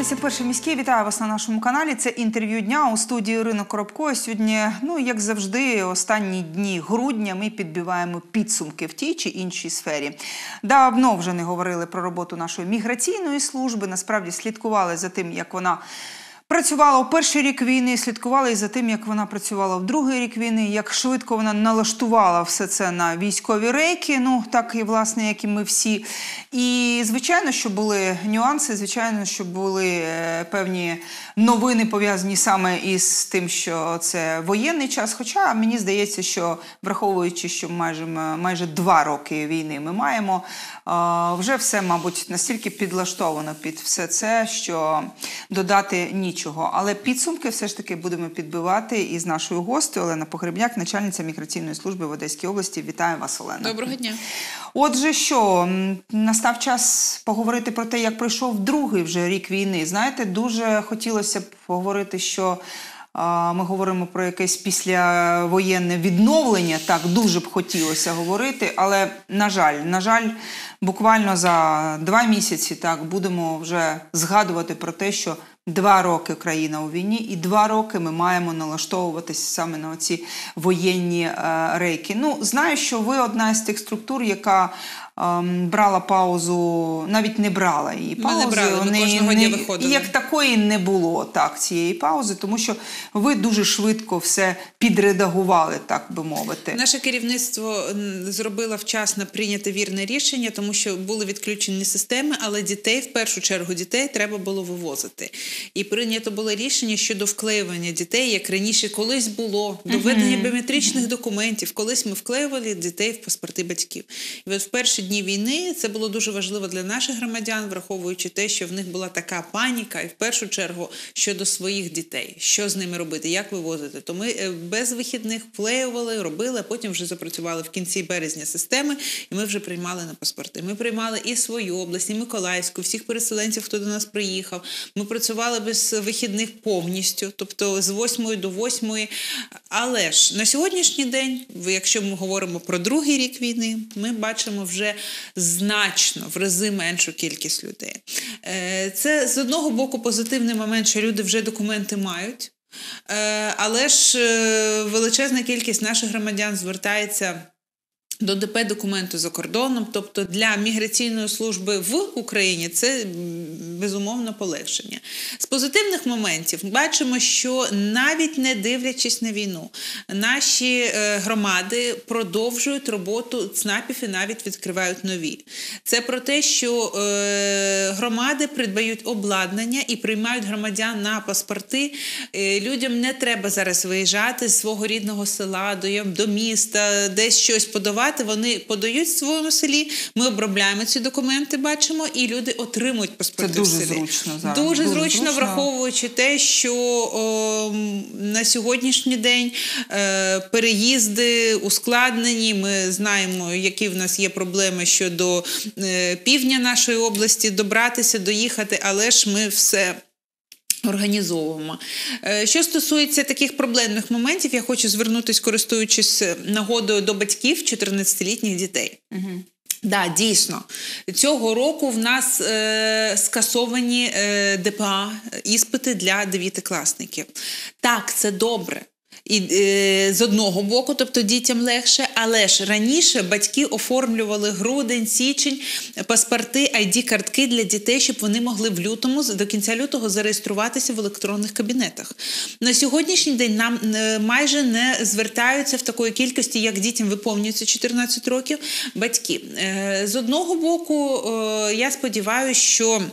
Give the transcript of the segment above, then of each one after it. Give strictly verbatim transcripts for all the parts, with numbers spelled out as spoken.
дивитеся «Перший міський». Вітаю вас на нашому каналі. Це інтерв'ю дня у студії Ірина Коробко. Сьогодні, ну, як завжди, останні дні грудня ми підбиваємо підсумки в тій чи іншій сфері. Давно вже не говорили про роботу нашої міграційної служби. Насправді слідкували за тим, як вона працювала у перший рік війни, слідкували і за тим, як вона працювала в другий рік війни, як швидко вона налаштувала все це на військові рейки, ну, так і, власне, як і ми всі. І, звичайно, що були нюанси, звичайно, що були е, певні новини, пов'язані саме із тим, що це воєнний час. Хоча, мені здається, що, враховуючи, що майже, майже два роки війни ми маємо, е, вже все, мабуть, настільки підлаштовано під все це, що додати нічого. Але підсумки все ж таки будемо підбивати із нашою гостею Олена Погребняк, начальниця міграційної служби в Одеській області. Вітаю вас, Олена. Доброго дня. Отже, що, настав час поговорити про те, як пройшов другий вже рік війни. Знаєте, дуже хотілося б поговорити, що а, ми говоримо про якесь післявоєнне відновлення, так, дуже б хотілося говорити, але, на жаль, на жаль, буквально за два місяці, так, будемо вже згадувати про те, що Два роки країна у війні, і два роки ми маємо налаштовуватися саме на ці воєнні е, рейки. Ну, знаю, що ви одна з тих структур, яка е, брала паузу, навіть не брала її паузи. Ми не брали, ми кожного дня виходили. Як такої не було, так, цієї паузи, тому що ви дуже швидко все підредагували, так би мовити. Наше керівництво зробило вчасно прийняти вірне рішення, тому що були відключені системи, але дітей, в першу чергу дітей, треба було вивозити. І прийнято було рішення щодо вклеювання дітей, як раніше колись було, до введення біометричних документів. Колись ми вклеювали дітей в паспорти батьків. І от в перші дні війни це було дуже важливо для наших громадян, враховуючи те, що в них була така паніка, і в першу чергу щодо своїх дітей. Що з ними робити, як вивозити. То ми без вихідних вклеювали, робили, а потім вже запрацювали в кінці березня системи, і ми вже приймали на паспорти. Ми приймали і свою область, і Миколаївську, всіх переселенців, хто до нас приїхав. Ми працювали без вихідних повністю, тобто з восьмої до восьмої. Але ж на сьогоднішній день, якщо ми говоримо про другий рік війни, ми бачимо вже значно, в рази меншу кількість людей. Це з одного боку позитивний момент, що люди вже документи мають, але ж величезна кількість наших громадян звертається до ДП-документу за кордоном, тобто для міграційної служби в Україні це, безумовно, полегшення. З позитивних моментів бачимо, що навіть не дивлячись на війну, наші громади продовжують роботу ЦНАПів і навіть відкривають нові. Це про те, що громади придбають обладнання і приймають громадян на паспорти. Людям не треба зараз виїжджати з свого рідного села до, до міста, десь щось подавати. Вони подають в своєму селі, ми обробляємо ці документи, бачимо, і люди отримують паспорти в селі. Це дуже зручно зараз. Дуже, дуже зручно, зручно, враховуючи те, що о, на сьогоднішній день е, переїзди ускладнені. Ми знаємо, які в нас є проблеми щодо е, півдня нашої області, добратися, доїхати, але ж ми все організовуємо. Що стосується таких проблемних моментів, я хочу звернутися, користуючись нагодою, до батьків чотирнадцятилітніх дітей. Угу. Да, дійсно. Цього року в нас е, скасовані е, ДПА, іспити для дев'ятикласників. Так, це добре. І е, з одного боку, тобто дітям легше, але ж раніше батьки оформлювали грудень, січень, паспорти, ай ді-картки для дітей, щоб вони могли в лютому, до кінця лютого зареєструватися в електронних кабінетах. На сьогоднішній день нам е, майже не звертаються в такої кількості, як дітям виповнюється чотирнадцять років, батьки. Е, з одного боку, е, я сподіваюся, що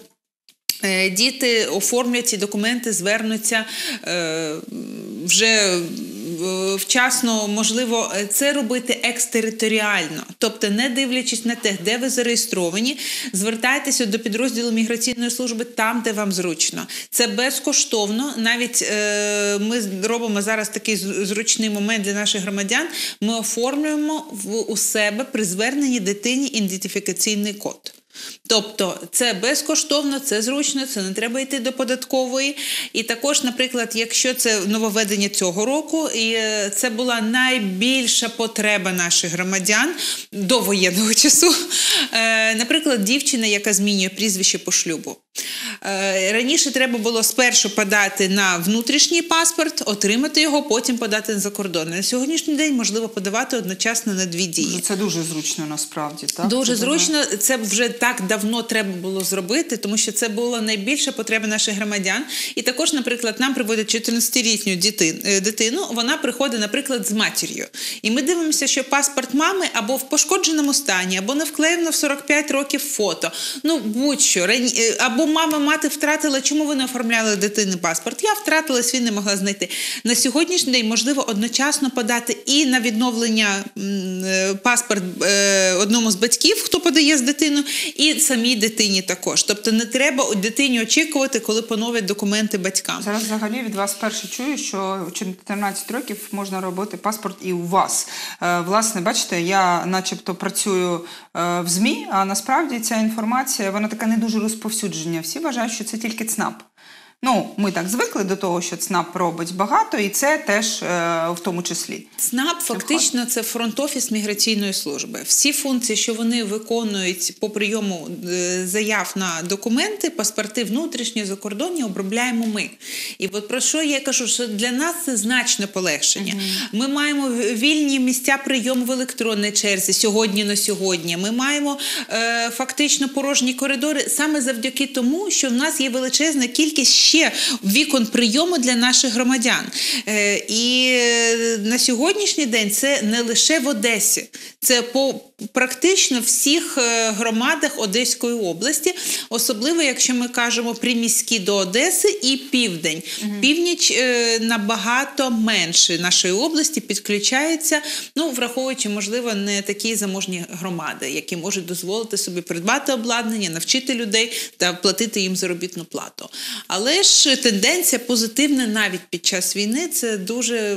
діти оформлять ці документи, звернуться е, вже вчасно, можливо, це робити екстериторіально. Тобто, не дивлячись на те, де ви зареєстровані, звертайтеся до підрозділу міграційної служби там, де вам зручно. Це безкоштовно. Навіть е, ми робимо зараз такий зручний момент для наших громадян. Ми оформлюємо в, у себе при зверненні дитині ідентифікаційний код. Тобто це безкоштовно, це зручно, це не треба йти до податкової. І також, наприклад, якщо це нововведення цього року, і це була найбільша потреба наших громадян до воєнного часу, наприклад, дівчина, яка змінює прізвище по шлюбу. Раніше треба було спершу подати на внутрішній паспорт, отримати його, потім подати на закордонний. На сьогоднішній день можливо подавати одночасно на дві дії. Це дуже зручно насправді, так? Дуже це зручно. Дуже... Це вже так давно треба було зробити, тому що це була найбільша потреба наших громадян. І також, наприклад, нам приводять чотирнадцятирічну дитину, вона приходить, наприклад, з матір'ю. І ми дивимося, що паспорт мами або в пошкодженому стані, або не вклеєно в сорок п'ять років фото. Ну, будь-що. Або мама, мати втратила, чому ви не оформляли дитини паспорт? Я втратила, свій не могла знайти. На сьогоднішній день можливо одночасно подати і на відновлення паспорт одному з батьків, хто подає з дитиною, і самій дитині також. Тобто не треба дитині очікувати, коли поновлять документи батькам. Зараз взагалі від вас перше чую, що в чотирнадцять років можна робити паспорт і у вас. Власне, бачите, я начебто працюю в ЗМІ, а насправді ця інформація, вона така не дуже розповсюджена. Всі вважають, що це тільки ЦНАП. Ну, ми так звикли до того, що ЦНАП робить багато, і це теж е, в тому числі. ЦНАП фактично це фронт-офіс міграційної служби. Всі функції, що вони виконують по прийому е, заяв на документи, паспорти внутрішні, закордонні, обробляємо ми. І от про що я кажу, що для нас це значне полегшення. Mm-hmm. Ми маємо вільні місця прийому в електронній черзі сьогодні на сьогодні. Ми маємо е, фактично порожні коридори саме завдяки тому, що в нас є величезна кількість ще вікон прийому для наших громадян. І на сьогоднішній день це не лише в Одесі, це по практично всіх громадах Одеської області, особливо, якщо ми кажемо приміські до Одеси і південь. Угу. Північ набагато менше нашої області підключається, ну, враховуючи, можливо, не такі заможні громади, які можуть дозволити собі придбати обладнання, навчити людей та платити їм заробітну плату. Але ж тенденція позитивна навіть під час війни. Це дуже...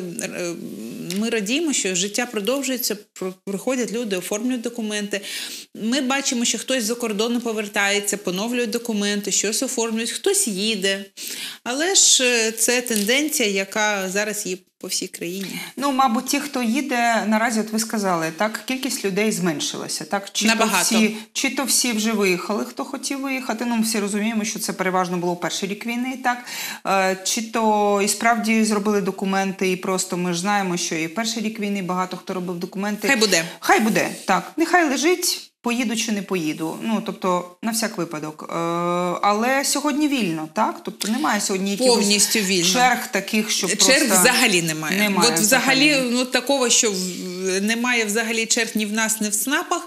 Ми радіємо, що життя продовжується, приходять люди, оформлюють документи. Ми бачимо, що хтось за кордону повертається, поновлює документи, щось оформлюють, хтось їде. Але ж це тенденція, яка зараз є по всій країні. Ну, мабуть, ті, хто їде, наразі, от ви сказали, так, кількість людей зменшилася, так? Чи Набагато. То всі, чи то всі вже виїхали, хто хотів виїхати, ну, всі розуміємо, що це переважно було перший рік війни, так? Е, чи то і справді зробили документи, і просто ми ж знаємо, що і перший рік війни багато хто робив документи. Хай буде. Хай буде, так. Нехай лежить. Поїду чи не поїду, ну, тобто, на всяк випадок. Е, але сьогодні вільно, так? Тобто немає сьогодні якихось повністю вільно. Черг таких, що черг просто... Черг взагалі немає. Немає От взагалі, взагалі ну, такого, що немає взагалі черг ні в нас, ні в ЦНАПах.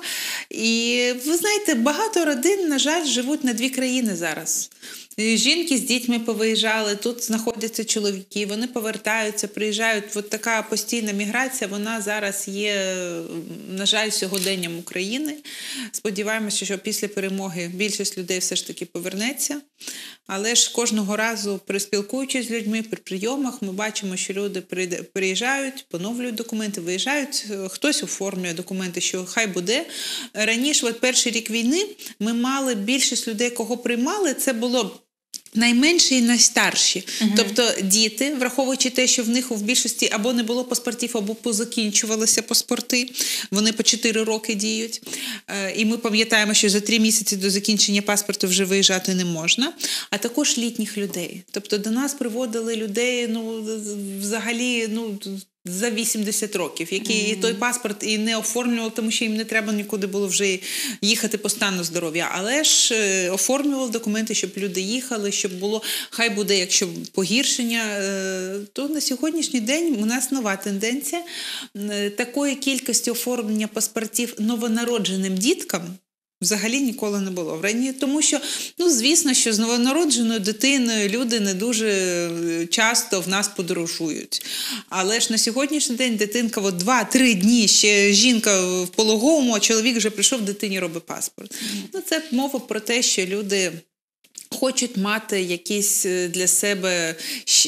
І ви знаєте, багато родин, на жаль, живуть на дві країни зараз. Жінки з дітьми повиїжджали, тут знаходяться чоловіки, вони повертаються, приїжджають. От така постійна міграція, вона зараз є, на жаль, сьогоденням України. Сподіваємося, що після перемоги більшість людей все ж таки повернеться. Але ж кожного разу, спілкуючись з людьми, при прийомах, ми бачимо, що люди приїжджають, поновлюють документи, виїжджають, хтось оформлює документи, що хай буде. Раніше, от перший рік війни, ми мали більшість людей, кого приймали, це було найменші і найстарші. Uh-huh. Тобто діти, враховуючи те, що в них в більшості або не було паспортів, або позакінчувалися паспорти, вони по чотири роки діють. І ми пам'ятаємо, що за три місяці до закінчення паспорту вже виїжджати не можна. А також літніх людей. Тобто до нас приводили людей, ну, взагалі, ну, за вісімдесят років, які mm-hmm. той паспорт і не оформлювали, тому що їм не треба нікуди було вже їхати по стану здоров'я. Але ж е, оформлювали документи, щоб люди їхали, щоб було, хай буде, якщо погіршення, е, то на сьогоднішній день у нас нова тенденція. Е, такої кількості оформлення паспортів новонародженим діткам взагалі ніколи не було. Тому що, ну, звісно, що з новонародженою дитиною люди не дуже часто в нас подорожують. Але ж на сьогоднішній день дитинка от два-три дні, ще жінка в пологовому, а чоловік вже прийшов, дитині робить паспорт. Mm. Ну, це мова про те, що люди хочуть мати якийсь для себе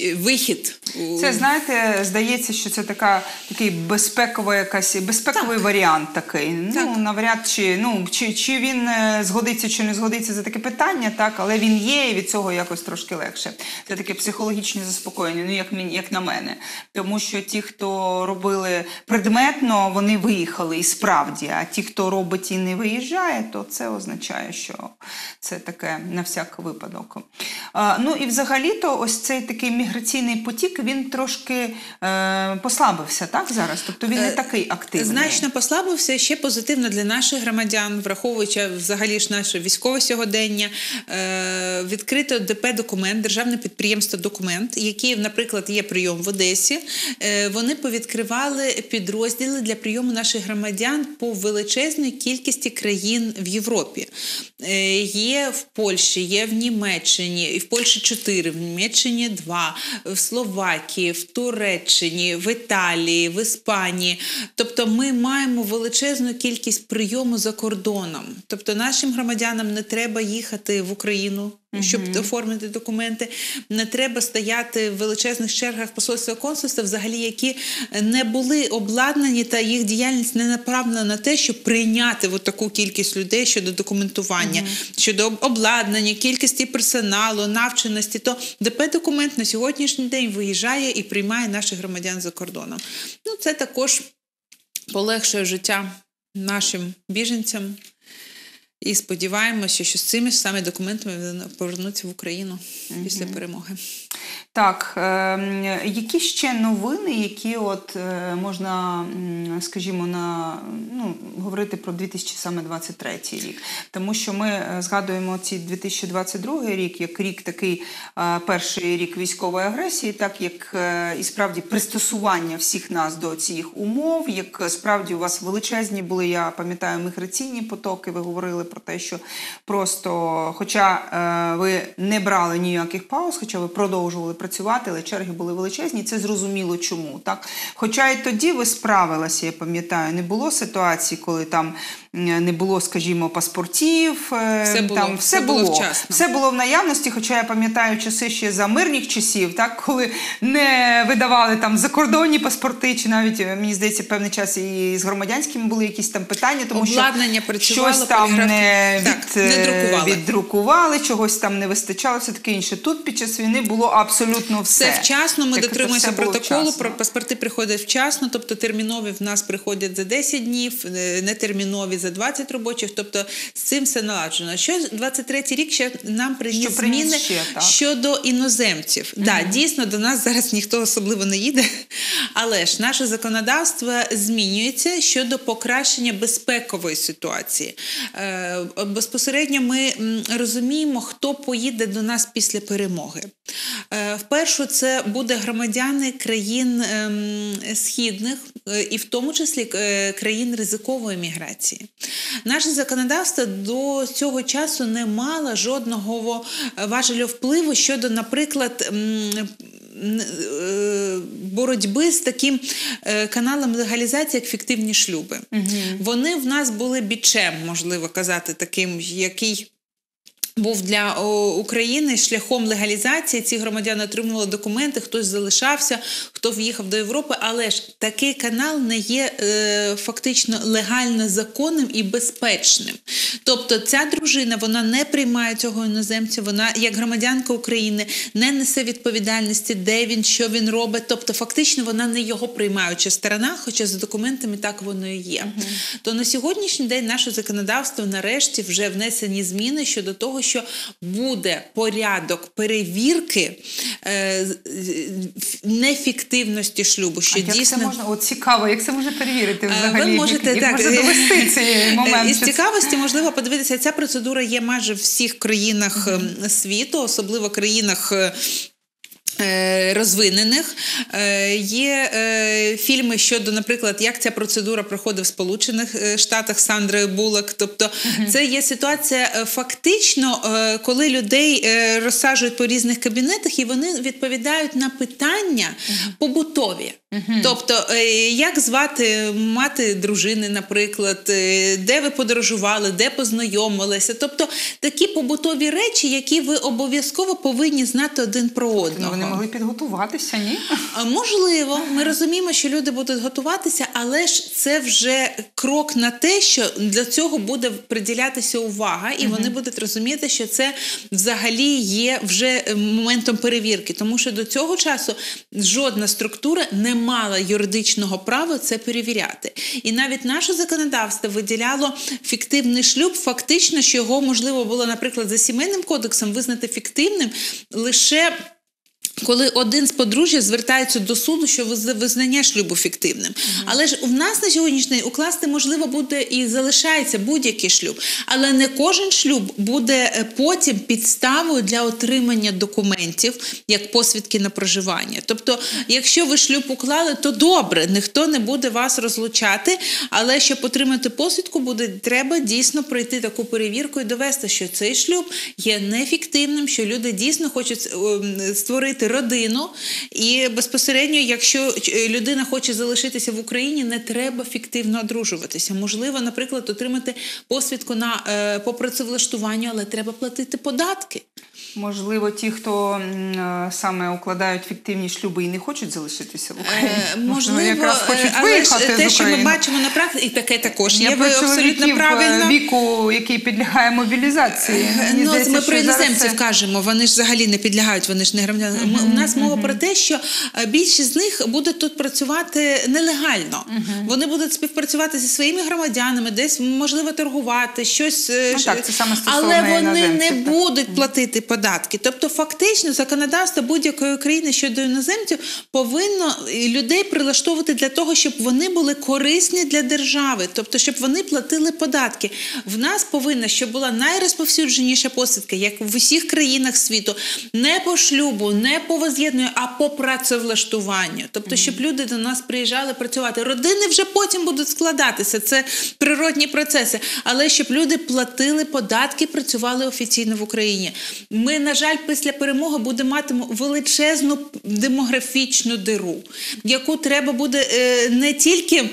вихід. Це, знаєте, здається, що це така, такий безпековий, якась, безпековий так. варіант такий. Так. Ну, навряд чи, ну, чи, чи він згодиться, чи не згодиться за таке питання, так, але він є, і від цього якось трошки легше. Це таке психологічне заспокоєння, ну, як, як на мене. Тому що ті, хто робили предметно, вони виїхали і справді, а ті, хто робить і не виїжджає, то це означає, що це таке на всяк випадок. випадок. А, ну і взагалі-то ось цей такий міграційний потік, він трошки е, послабився, так, зараз? Тобто він не такий активний. Значно послабився, ще позитивно для наших громадян, враховуючи взагалі ж наше військове сьогодення. Е, відкрито ДП-документ, державне підприємство «Документ», який, наприклад, є прийом в Одесі. Е, вони повідкривали підрозділи для прийому наших громадян по величезній кількості країн в Європі. Е, є в Польщі, є в Німеччині, і в Польщі чотири, в Німеччині два, в Словакії, в Туреччині, в Італії, в Іспанії. Тобто ми маємо величезну кількість прийому за кордоном. Тобто нашим громадянам не треба їхати в Україну, щоб uh-huh. оформити документи, не треба стояти в величезних чергах посольства консульства, взагалі, які не були обладнані, та їх діяльність не направлена на те, щоб прийняти от таку кількість людей щодо документування, uh-huh. щодо обладнання, кількості персоналу, навченості. То ДП-документ на сьогоднішній день виїжджає і приймає наших громадян за кордоном. Ну, це також полегшує життя нашим біженцям. І сподіваємося, що з цими ж саме документами повернуться в Україну угу. після перемоги. Так, е, які ще новини, які от е, можна, скажімо, на, ну, говорити про дві тисячі двадцять третій рік? Тому що ми згадуємо ці дві тисячі двадцять другий рік як рік такий, е, перший рік військової агресії, так як е, і справді пристосування всіх нас до цих умов, як справді у вас величезні були, я пам'ятаю, міграційні потоки, ви говорили про те, що просто, хоча е, ви не брали ніяких пауз, хоча ви продовжували працювати, але черги були величезні, це зрозуміло чому. Так? Хоча і тоді ви справилися, я пам'ятаю, не було ситуації, коли там не було, скажімо, паспортів, все було, там все, все було, було вчасно. Все було в наявності, хоча я пам'ятаю часи ще за мирних часів, так, коли не видавали там закордонні паспорти, чи навіть, мені здається, певний час і з громадянськими були якісь там питання, тому обладнання що працювало, щось там не, так, від, не друкували. віддрукували, чогось там не вистачало, все таке інше. Тут під час війни було абсолютно все. Все вчасно, ми так, дотримуємося протоколу, вчасно. Паспорти приходять вчасно, тобто термінові в нас приходять за десять днів, нетермінові за двадцять робочих, тобто з цим все наладжено. Що двадцять третій рік ще нам приніс зміни ще, щодо іноземців. Так, mm-hmm. да, дійсно, до нас зараз ніхто особливо не їде, але ж наше законодавство змінюється щодо покращення безпекової ситуації. Е, безпосередньо ми розуміємо, хто поїде до нас після перемоги. Е, вперше це буде громадяни країн е, східних, е, і в тому числі е, країн ризикової міграції. Наше законодавство до цього часу не мало жодного важелю впливу щодо, наприклад, боротьби з таким каналом легалізації, як фіктивні шлюби. Угу. Вони в нас були бічем, можливо казати, таким, який був для України шляхом легалізації. Ці громадяни отримували документи, хтось залишався, хто в'їхав до Європи, але ж такий канал не є е, фактично легально законним і безпечним. Тобто ця дружина, вона не приймає цього іноземця, вона як громадянка України не несе відповідальності, де він, що він робить. Тобто фактично вона не його приймаюча сторона, хоча за документами так воно і є. Uh-huh. То на сьогоднішній день наше законодавство нарешті вже внесені зміни щодо того, що буде порядок перевірки е, нефіктивності шлюбу. Що а як дійсно... це можна? От цікаво, як це можна перевірити взагалі? Ви можете, як, так, як можна довести цей момент? Із цікавості можливо подивитися, ця процедура є майже в всіх країнах mm-hmm. світу, особливо країнах розвинених. Є фільми щодо, наприклад, як ця процедура проходить в Сполучених Штатах з Сандрою Буллок. Тобто uh-huh. це є ситуація фактично, коли людей розсаджують по різних кабінетах і вони відповідають на питання uh-huh. побутові. Uh-huh. Тобто, як звати мати дружини, наприклад, де ви подорожували, де познайомилися. Тобто, такі побутові речі, які ви обов'язково повинні знати один про одного. Вони могли підготуватися, ні? Можливо. Ми розуміємо, що люди будуть готуватися, але ж це вже крок на те, що для цього буде приділятися увага, і uh-huh. вони будуть розуміти, що це взагалі є вже моментом перевірки. Тому що до цього часу жодна структура не мала юридичного права це перевіряти. І навіть наше законодавство виділяло фіктивний шлюб, фактично, що його можливо було, наприклад, за сімейним кодексом визнати фіктивним лише коли один з подружжя звертається до суду, що визнання шлюбу фіктивним. Mm-hmm. Але ж в нас на сьогоднішній день укласти можливо буде і залишається будь-який шлюб. Але не кожен шлюб буде потім підставою для отримання документів, як посвідки на проживання. Тобто, якщо ви шлюб уклали, то добре, ніхто не буде вас розлучати, але щоб отримати посвідку, буде треба дійсно пройти таку перевірку і довести, що цей шлюб є нефіктивним, що люди дійсно хочуть створити родину, і безпосередньо, якщо людина хоче залишитися в Україні, не треба фіктивно одружуватися. Можливо, наприклад, отримати посвідку на, е, по працевлаштуванню, але треба платити податки. Можливо, ті, хто м, саме укладають фіктивні шлюби і не хочуть залишитися в Україні. Е, можливо, якраз хочуть але виїхати ж те, з що ми України. бачимо на практиці, і таке також Я є, про ви абсолютно чоловіків правильно. віку, який підлягає мобілізації. Мені Ну, здається, ми що про зараз іноземців це- кажемо, вони ж взагалі не підлягають, вони ж не громадяни. Uh-huh, У нас мова uh-huh. про те, що більшість з них будуть тут працювати нелегально. Uh-huh. Вони будуть співпрацювати зі своїми громадянами, десь, можливо, торгувати, щось. Ну, так, це саме але вони не іноземців, будуть так. платити податки. Тобто, фактично, законодавство будь-якої країни щодо іноземців повинно людей прилаштовувати для того, щоб вони були корисні для держави. Тобто, щоб вони платили податки. В нас повинна, щоб була найрозповсюдженіша посвідка, як в усіх країнах світу, не по шлюбу, не по воз'єднанню, а по працевлаштуванню. Тобто, щоб люди до нас приїжджали працювати. Родини вже потім будуть складатися, це природні процеси. Але щоб люди платили податки, працювали офіційно в Україні. Ми, на жаль, після перемоги будемо мати величезну демографічну диру, яку треба буде е, не тільки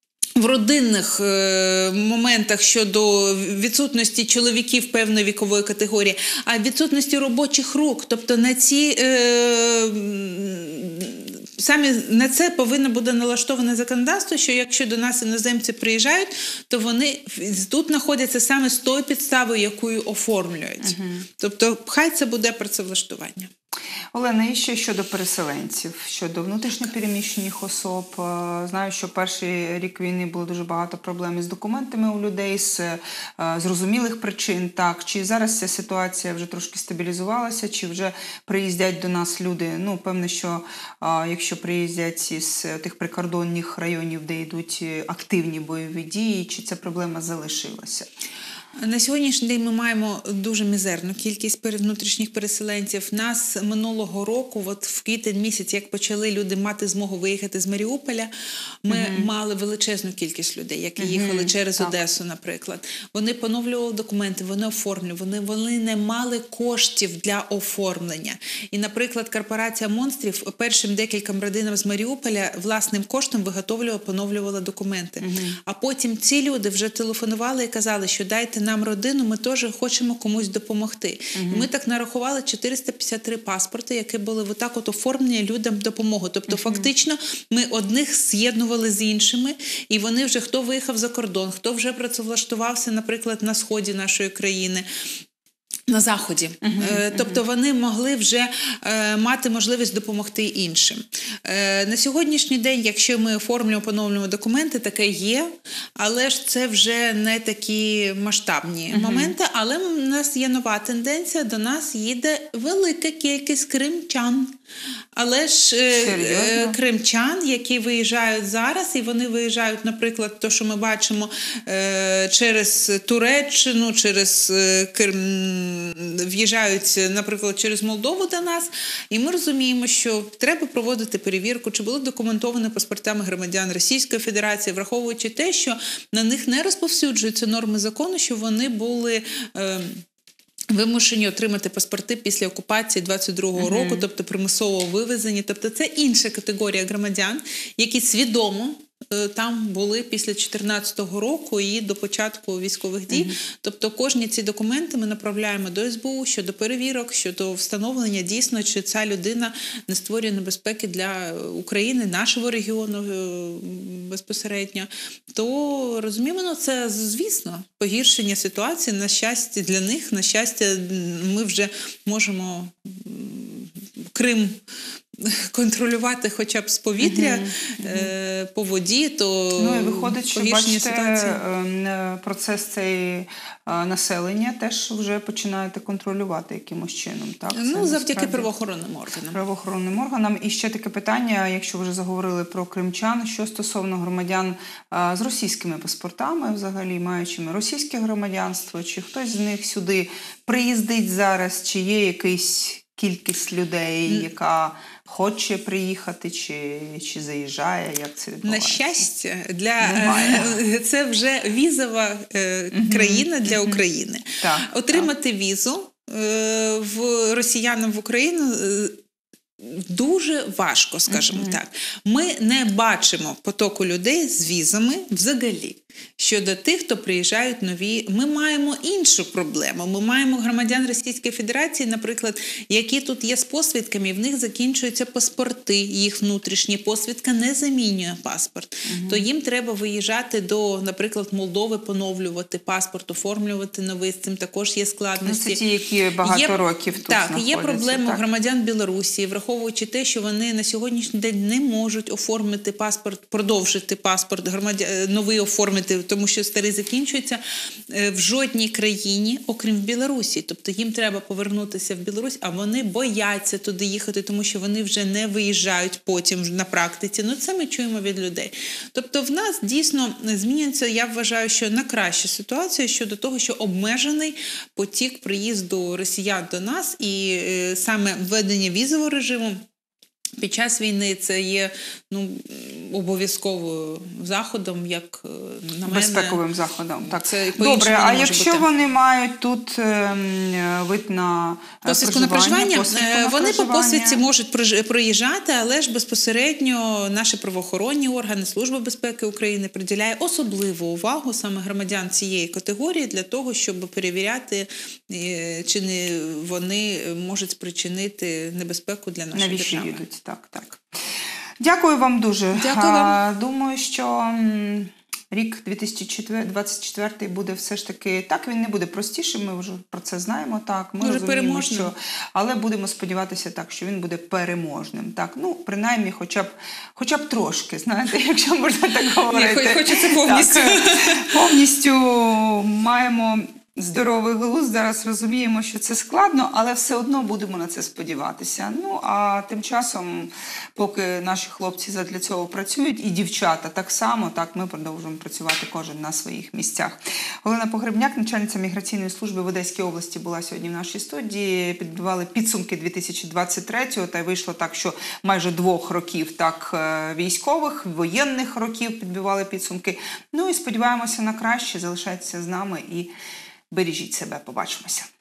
в родинних е, моментах щодо відсутності чоловіків певної вікової категорії, а відсутності робочих рук. Тобто на ці е, саме на це повинно бути налаштоване законодавство, що якщо до нас іноземці приїжджають, то вони тут знаходяться саме з тою підставою, якою оформлюють. Uh-huh. Тобто хай це буде працевлаштування. Олена, і ще щодо переселенців, щодо внутрішньопереміщених особ. Знаю, що перший рік війни було дуже багато проблем із документами у людей, з зрозумілих причин. Так, чи зараз ця ситуація вже трошки стабілізувалася, чи вже приїздять до нас люди? Ну, певно, що якщо приїздять із тих прикордонних районів, де йдуть активні бойові дії, чи ця проблема залишилася? На сьогоднішній день ми маємо дуже мізерну кількість внутрішніх переселенців. Нас минулого року, от в квітень місяць, як почали люди мати змогу виїхати з Маріуполя, ми uh-huh. мали величезну кількість людей, які uh-huh. їхали через так. Одесу, наприклад. Вони поновлювали документи, вони оформлювали, вони, вони не мали коштів для оформлення. І, наприклад, корпорація «Монстрів» першим декільком родинам з Маріуполя власним коштом виготовлювала, поновлювала документи. Uh-huh. А потім ці люди вже телефонували і казали, що дайте нам родину, ми теж хочемо комусь допомогти. Uh-huh. Ми так нарахували чотириста п'ятдесят три паспорти, які були отак от оформлені людям допомоги. Тобто, uh-huh. фактично, ми одних з'єднували з іншими, і вони вже, хто виїхав за кордон, хто вже працевлаштувався, наприклад, на сході нашої країни, на Заході. Uh-huh, тобто вони могли вже е, мати можливість допомогти іншим. Е, на сьогоднішній день, якщо ми оформлюємо, поновлюємо документи, таке є, але ж це вже не такі масштабні uh-huh. моменти, але в нас є нова тенденція, до нас їде велика кількість кримчан. Але ж е, кримчан, які виїжджають зараз, і вони виїжджають, наприклад, то, що ми бачимо е, через Туреччину, через е, Крим, в'їжджають, наприклад, через Молдову до нас, і ми розуміємо, що треба проводити перевірку, чи були документовані паспортами громадян Російської Федерації, враховуючи те, що на них не розповсюджуються норми закону, що вони були Е, вимушені отримати паспорти після окупації двадцять другого uh-huh. року, тобто примусово вивезені. Тобто це інша категорія громадян, які свідомо там були після чотирнадцятого року і до початку військових дій. Uh-huh. Тобто кожні ці документи ми направляємо до ес бе у щодо перевірок, щодо встановлення дійсно, чи ця людина не створює небезпеки для України, нашого регіону безпосередньо. То розуміємо, ну, це, звісно, погіршення ситуації, на щастя для них, на щастя, ми вже можемо Крим контролювати хоча б з повітря, mm-hmm. по воді, то ну, і виходить, що, бачите, ситуації. процес цей населення теж вже починаєте контролювати якимось чином. Так? Ну, це завдяки насправді правоохоронним органам. Правоохоронним органам. І ще таке питання, якщо вже заговорили про кримчан, що стосовно громадян з російськими паспортами, взагалі маючими російське громадянство, чи хтось з них сюди приїздить зараз, чи є якийсь кількість людей, яка хоче приїхати, чи, чи заїжджає, як це відбувається? На щастя, для, це вже візова е, країна для України. Так, Отримати так. візу е, в росіянам в Україну е, дуже важко, скажімо mm-hmm. так. Ми не бачимо потоку людей з візами взагалі. Щодо тих, хто приїжджають нові, ми маємо іншу проблему. Ми маємо громадян Російської Федерації, наприклад, які тут є з посвідками, і в них закінчуються паспорти, їх внутрішні, посвідка не замінює паспорт. Угу. То їм треба виїжджати до, наприклад, Молдови, поновлювати паспорт, оформлювати новий, з цим також є складності. Ну, це ті, які багато є, років тут так, знаходяться. Є проблеми так. громадян Білорусі, враховуючи те, що вони на сьогоднішній день не можуть оформити паспорт, продовжити паспорт, громадян, новий оформити, тому що старий закінчується, в жодній країні, окрім в Білорусі. Тобто їм треба повернутися в Білорусь, а вони бояться туди їхати, тому що вони вже не виїжджають потім на практиці. Ну, це ми чуємо від людей. Тобто в нас дійсно змінюється, я вважаю, що на кращу ситуацію щодо того, що обмежений потік приїзду росіян до нас, і е, саме введення візового режиму під час війни це є ну, обов'язковим заходом, як на мене. Безпековим заходом. Так. Це добре, а якщо бути. вони мають тут е, вид на посвідку на проживання, посвідку на вони проживання. по посвідці можуть проїжджати, але ж безпосередньо наші правоохоронні органи, Служба безпеки України приділяє особливу увагу саме громадян цієї категорії для того, щоб перевіряти, чи не вони можуть спричинити небезпеку для нашої Навіщо держави. їдуть? Так, так. Дякую вам дуже. Дякую вам. Думаю, що рік дві тисячі двадцять четвертий буде все ж таки, так, він не буде простішим, ми вже про це знаємо, так, ми дуже розуміємо, переможним. що, але будемо сподіватися так, що він буде переможним, так, ну, принаймні, хоча б, хоча б трошки, знаєте, якщо можна так говорити. Ні, хочеться повністю. Так, повністю маємо здоровий глузд, зараз розуміємо, що це складно, але все одно будемо на це сподіватися. Ну, а тим часом, поки наші хлопці задля цього працюють, і дівчата так само, так, ми продовжуємо працювати кожен на своїх місцях. Олена Погребняк, начальниця міграційної служби в Одеській області, була сьогодні в нашій студії. Підбивали підсумки дві тисячі двадцять третього, та й вийшло так, що майже двох років так військових, воєнних років підбивали підсумки. Ну і сподіваємося на краще, залишайтеся з нами і бережіть себе. Побачимося.